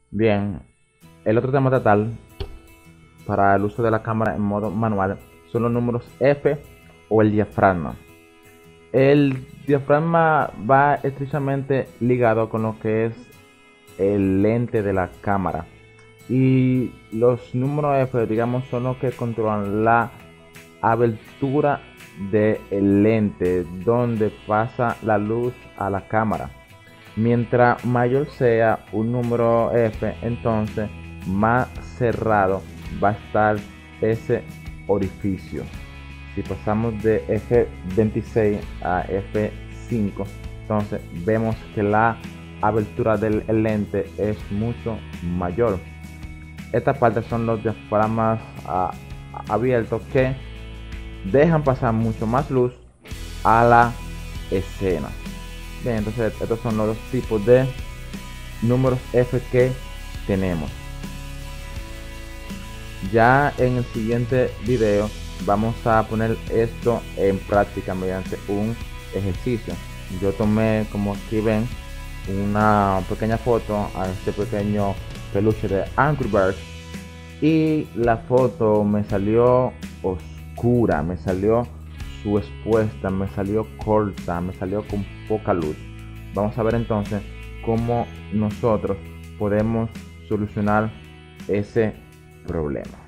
Bien, el otro tema a tratar para el uso de la cámara en modo manual son los números F o el diafragma. El diafragma va estrechamente ligado con lo que es el lente de la cámara, y los números F, digamos, son los que controlan la abertura del lente donde pasa la luz a la cámara. Mientras mayor sea un número F, entonces más cerrado va a estar ese orificio. Si pasamos de F26 a F5, entonces vemos que la abertura del lente es mucho mayor. Esta parte son los diafragmas abiertos, que dejan pasar mucho más luz a la escena. Bien, entonces estos son los dos tipos de números F que tenemos. Ya en el siguiente video vamos a poner esto en práctica mediante un ejercicio. Yo tomé, como aquí ven, una pequeña foto a este pequeño peluche de Angry Birds, y la foto me salió oscura, me salió expuesta, me salió corta, me salió con poca luz. Vamos a ver entonces cómo nosotros podemos solucionar ese problema.